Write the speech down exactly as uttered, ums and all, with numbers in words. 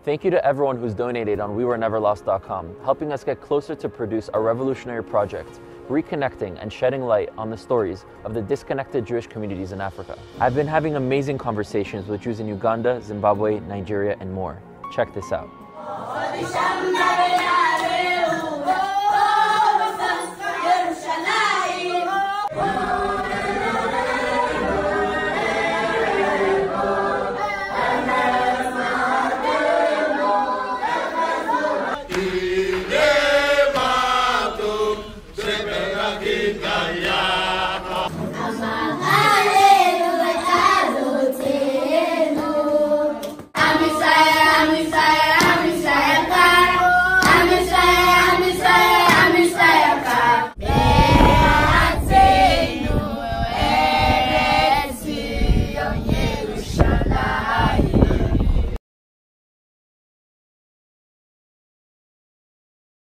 Thank you to everyone who's donated on we were never lost dot com, helping us get closer to produce a revolutionary project, reconnecting and shedding light on the stories of the disconnected Jewish communities in Africa. I've been having amazing conversations with Jews in Uganda, Zimbabwe, Nigeria, and more. Check this out.